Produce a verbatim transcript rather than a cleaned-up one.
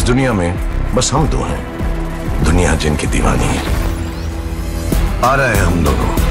दुनिया में बस हम दो हैं, दुनिया जिनकी दीवानी है। आ रहे हैं हम दोनों।